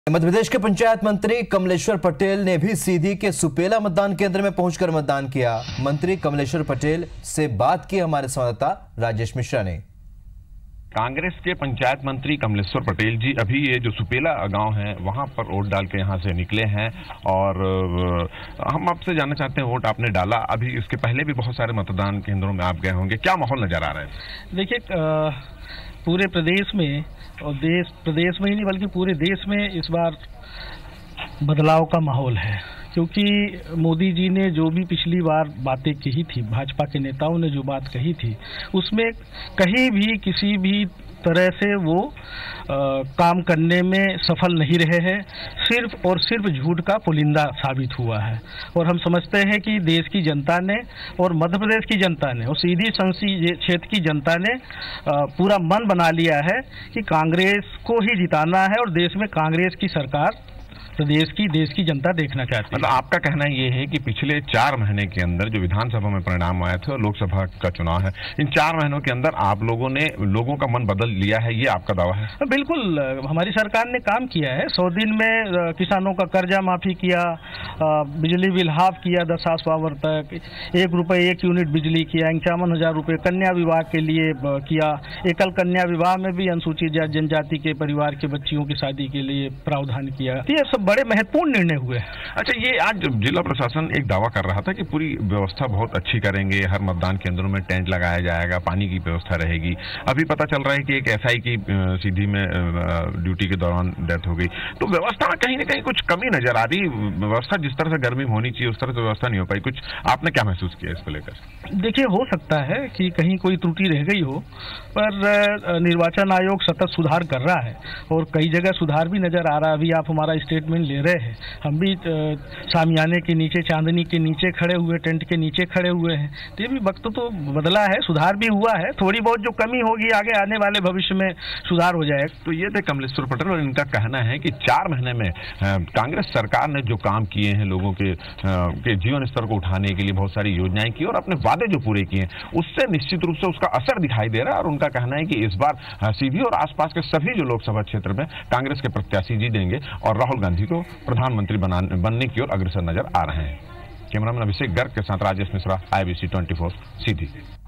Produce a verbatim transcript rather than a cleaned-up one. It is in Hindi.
मध्य प्रदेश के पंचायत मंत्री कमलेश्वर पटेल ने भी सीधी के सुपेला मतदान केंद्र में पहुंचकर मतदान किया। मंत्री कमलेश्वर पटेल से बात की हमारे संवाददाता राजेश मिश्रा ने। कांग्रेस के पंचायत मंत्री कमलेश्वर पटेल जी अभी ये जो सुपेला गांव है वहां पर वोट डाल के यहां से निकले हैं और हम आपसे जानना चाहते हैं, वोट आपने डाला, अभी इसके पहले भी बहुत सारे मतदान केंद्रों में आप गए होंगे, क्या माहौल नजर आ रहा है? देखिए, पूरे प्रदेश में और देश प्रदेश में ही नहीं बल्कि पूरे देश में इस बार बदलाव का माहौल है, क्योंकि मोदी जी ने जो भी पिछली बार बातें कही थी, भाजपा के नेताओं ने जो बात कही थी, उसमें कहीं भी किसी भी तरह से वो आ, काम करने में सफल नहीं रहे हैं। सिर्फ और सिर्फ झूठ का पुलिंदा साबित हुआ है। और हम समझते हैं कि देश की जनता ने और मध्य प्रदेश की जनता ने और सीधी संसदीय क्षेत्र की जनता ने आ, पूरा मन बना लिया है कि कांग्रेस को ही जिताना है और देश में कांग्रेस की सरकार प्रदेश की देश की जनता देखना चाहती है। मतलब आपका कहना ये है कि पिछले चार महीने के अंदर जो विधानसभा में परिणाम आए थे और लोकसभा का चुनाव है, इन चार महीनों के अंदर आप लोगों ने लोगों का मन बदल लिया है, ये आपका दावा है? बिल्कुल, हमारी सरकार ने काम किया है। सौ दिन में किसानों का कर्जा माफी किया, बिजली बिल हाफ किया दस आस पावर तक, एक रुपये एक यूनिट बिजली किया, इक्यावन हजार रुपये कन्या विवाह के लिए किया, एकल कन्या विवाह में भी अनुसूचित जनजाति के परिवार के बच्चियों की शादी के लिए प्रावधान किया। ये सब बड़े महत्वपूर्ण निर्णय हुए। अच्छा, ये आज जिला प्रशासन एक दावा कर रहा था कि पूरी व्यवस्था बहुत अच्छी करेंगे, हर मतदान केंद्रों में टेंट लगाया जाएगा, पानी की व्यवस्था रहेगी। अभी पता चल रहा है कि एक एसआई की सीधी में ड्यूटी के दौरान डेथ हो गई, तो व्यवस्था में कहीं ना कहीं कुछ कमी नजर आ रही। व्यवस्था जिस तरह से गर्मी में होनी चाहिए उस तरह से व्यवस्था नहीं हो पाई। कुछ आपने क्या महसूस किया इसको लेकर? देखिए, हो सकता है कि कहीं कोई त्रुटि रह गई हो, पर निर्वाचन आयोग सतत सुधार कर रहा है और कई जगह सुधार भी नजर आ रहा है। अभी आप हमारा स्टेटमेंट ले रहे हैं, हम भी सामियाने के नीचे, चांदनी के नीचे खड़े हुए, टेंट के नीचे खड़े हुए हैं। तो ये भी वक्त तो बदला है, सुधार भी हुआ है। थोड़ी बहुत जो कमी होगी आगे आने वाले भविष्य में सुधार हो जाएगा। तो ये थे कमलेश्वर पटेल और इनका कहना है कि चार महीने में कांग्रेस सरकार ने जो काम किए हैं, लोगों के, के जीवन स्तर को उठाने के लिए बहुत सारी योजनाएं की और अपने वादे जो पूरे किए हैं उससे निश्चित रूप से उसका असर दिखाई दे रहा है। और उनका कहना है कि इस बार सीधी और आसपास के सभी जो लोकसभा क्षेत्र में कांग्रेस के प्रत्याशी जीतेंगे और राहुल गांधी को प्रधानमंत्री बनने की ओर अग्रसर नजर आ रहे हैं। कैमरामैन अभिषेक गर्ग के साथ Rajesh Mishra, I B C चौबीस सीधी।